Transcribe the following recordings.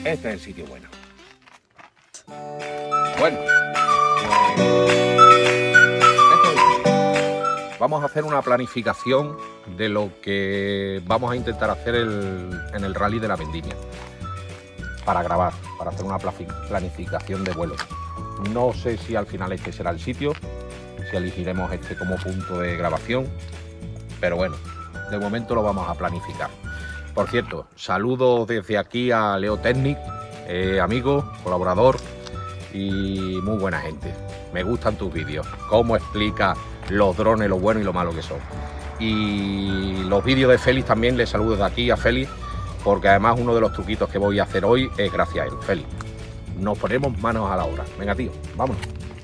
Este es el sitio bueno. Bueno, vamos a hacer una planificación de lo que vamos a intentar hacer en el rally de la Vendimia. Para grabar, para hacer una planificación de vuelo. No sé si al final este será el sitio, si elegiremos este como punto de grabación, pero bueno, de momento lo vamos a planificar. Por cierto, saludos desde aquí a Leo Technic, amigo, colaborador y muy buena gente. Me gustan tus vídeos, cómo explica los drones, lo bueno y lo malo que son. Y los vídeos de Félix también, les saludo desde aquí a Félix, porque además uno de los truquitos que voy a hacer hoy es gracias a él. Félix, nos ponemos manos a la obra. Venga, tío, vámonos.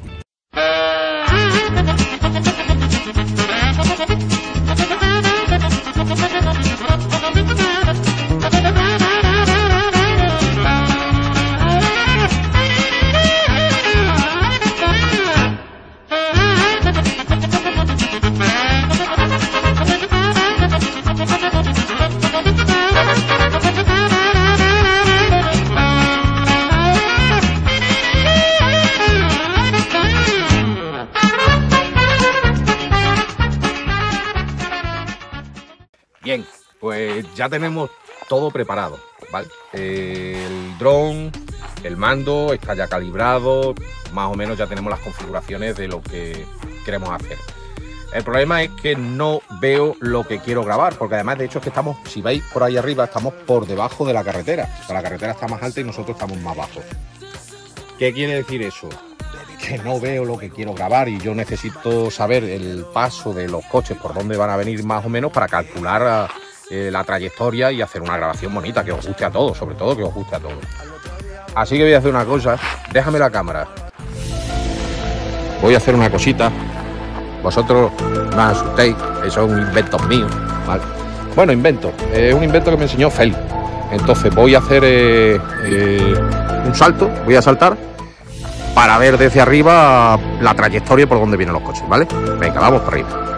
Bien, pues ya tenemos todo preparado, ¿vale? El dron, el mando está ya calibrado, más o menos ya tenemos las configuraciones de lo que queremos hacer. El problema es que no veo lo que quiero grabar, porque además de hecho es que estamos, si veis por ahí arriba, estamos por debajo de la carretera. O sea, la carretera está más alta y nosotros estamos más bajos. ¿Qué quiere decir eso? Que no veo lo que quiero grabar y yo necesito saber el paso de los coches por dónde van a venir más o menos para calcular la trayectoria y hacer una grabación bonita que os guste a todos, sobre todo que os guste a todos. Así que voy a hacer una cosa, déjame la cámara. Voy a hacer una cosita, vosotros no os asustéis, esos son inventos míos, ¿vale? Bueno, invento, es un invento que me enseñó Félix. Entonces voy a hacer un salto, voy a saltar para ver desde arriba la trayectoria por donde vienen los coches, ¿vale? Venga, vamos para arriba.